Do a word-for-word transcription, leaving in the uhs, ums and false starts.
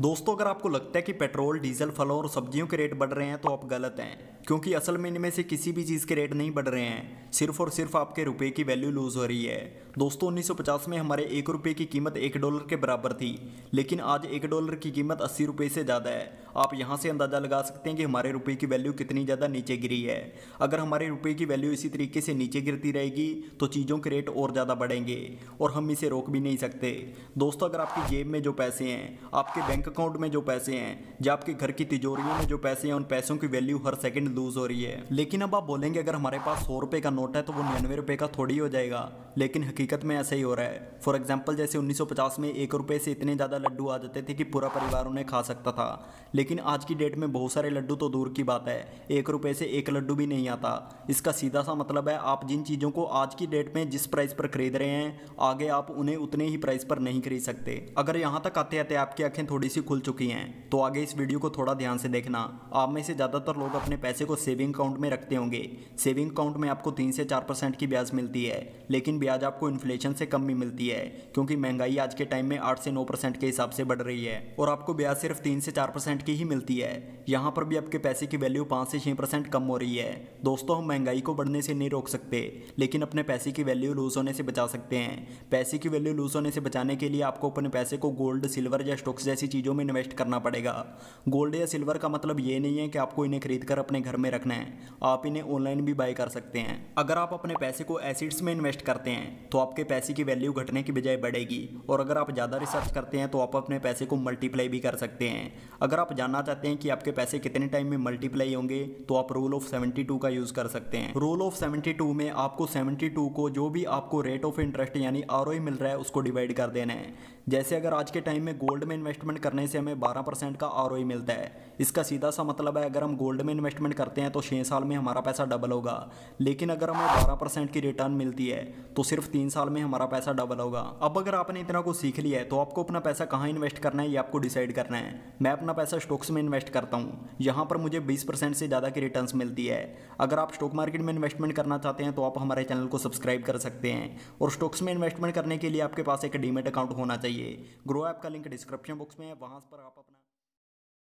दोस्तों, अगर आपको लगता है कि पेट्रोल, डीजल, फलों और सब्जियों के रेट बढ़ रहे हैं तो आप गलत हैं, क्योंकि असल में इनमें से किसी भी चीज़ के रेट नहीं बढ़ रहे हैं। सिर्फ और सिर्फ आपके रुपए की वैल्यू लूज हो रही है। दोस्तों, उन्नीस सौ पचास में हमारे एक रुपये की कीमत एक डॉलर के बराबर थी, लेकिन आज एक डॉलर की कीमत अस्सी रुपये से ज़्यादा है। आप यहाँ से अंदाज़ा लगा सकते हैं कि हमारे रुपये की वैल्यू कितनी ज़्यादा नीचे गिरी है। अगर हमारे रुपये की वैल्यू इसी तरीके से नीचे गिरती रहेगी तो चीज़ों के रेट और ज़्यादा बढ़ेंगे और हम इसे रोक भी नहीं सकते। दोस्तों, अगर आपकी जेब में जो पैसे हैं, आपके बैंक अकाउंट में जो पैसे हैं, या आपके घर की तिजोरियों में जो पैसे हैं, उन पैसों की वैल्यू हर सेकंड लूज हो रही है। लेकिन अब आप बोलेंगे अगर हमारे पास सौ रुपये का नोट है तो वो निन्यानवे रुपये का थोड़ी हो जाएगा, लेकिन हकीकत में ऐसा ही हो रहा है। फॉर एग्जाम्पल, जैसे उन्नीस सौ पचास में एक रुपये से इतने ज़्यादा लड्डू आ जाते थे कि पूरा परिवार उन्हें खा सकता था, लेकिन आज की डेट में बहुत सारे लड्डू तो दूर की बात है, एक रुपये से एक लड्डू भी नहीं आता। इसका सीधा सा मतलब है, आप जिन चीज़ों को आज की डेट में जिस प्राइस पर खरीद रहे हैं, आगे आप उन्हें उतने ही प्राइस पर नहीं खरीद सकते। अगर यहाँ तक आते आते आपकी आंखें थोड़ी सी खुल चुकी हैं तो आगे इस वीडियो को थोड़ा ध्यान से देखना। आप में से ज़्यादातर लोग अपने पैसे को सेविंग अकाउंट में रखते होंगे। सेविंग अकाउंट में आपको तीन से चार परसेंट की ब्याज मिलती है, लेकिन ब्याज आपको इन्फ्लेशन से कम भी मिलती है, क्योंकि महंगाई आज के टाइम में आठ से नौ परसेंट के हिसाब से बढ़ रही है और आपको ब्याज सिर्फ तीन से चार परसेंट की ही मिलती है। यहाँ पर भी आपके पैसे की वैल्यू पाँच से छः परसेंट कम हो रही है। दोस्तों, हम महंगाई को बढ़ने से नहीं रोक सकते, लेकिन अपने पैसे की वैल्यू लूज होने से बचा सकते हैं। पैसे की वैल्यू लूज होने से बचाने के लिए आपको अपने पैसे को गोल्ड, सिल्वर या स्टॉक्स जैसी चीज़ों में इन्वेस्ट करना पड़ेगा। गोल्ड या सिल्वर का मतलब ये नहीं है कि आपको इन्हें खरीद कर अपने घर में रखना है, आप इन्हें ऑनलाइन भी बाय कर सकते हैं। अगर आप अपने पैसे को एसिड्स में इन्वेस्ट करते हैं तो आपके पैसे की वैल्यू घटने की बजाय बढ़ेगी, और अगर आप ज़्यादा रिसर्च करते हैं तो आप अपने पैसे को मल्टीप्लाई भी कर सकते हैं। अगर आप जानना चाहते हैं कि आपके पैसे कितने टाइम में मल्टीप्लाई होंगे तो आप रूल ऑफ सेवेंटी टू का यूज़ कर सकते हैं। रूल ऑफ सेवेंटी टू में आपको सेवेंटी टू को जो भी आपको रेट ऑफ इंटरेस्ट यानी आरओई मिल रहा है उसको डिवाइड कर देना है। जैसे अगर आज के टाइम में गोल्ड में इन्वेस्टमेंट करने से हमें बारह परसेंट का आरओई मिलता है, इसका सीधा सा मतलब है अगर हम गोल्ड में इन्वेस्टमेंट करते हैं तो छः साल में हमारा पैसा डबल होगा, लेकिन अगर हमें बारह परसेंट की रिटर्न मिलती है तो सिर्फ तीन साल में हमारा पैसा डबल होगा। अब अगर आपने इतना कुछ सीख लिया है तो आपको अपना पैसा कहाँ इन्वेस्ट करना है ये आपको डिसाइड करना है। मैं अपना पैसा स्टॉक्स में इन्वेस्ट करता हूँ, यहाँ पर मुझे बीस परसेंट से ज़्यादा की रिटर्न्स मिलती है। अगर आप स्टॉक मार्केट में इन्वेस्टमेंट करना चाहते हैं तो आप हमारे चैनल को सब्सक्राइब कर सकते हैं, और स्टॉक्स में इन्वेस्टमेंट करने के लिए आपके पास एक डीमैट अकाउंट होना चाहिए। ग्रो ऐप का लिंक डिस्क्रिप्शन बॉक्स में है, वहाँ पर आप अपना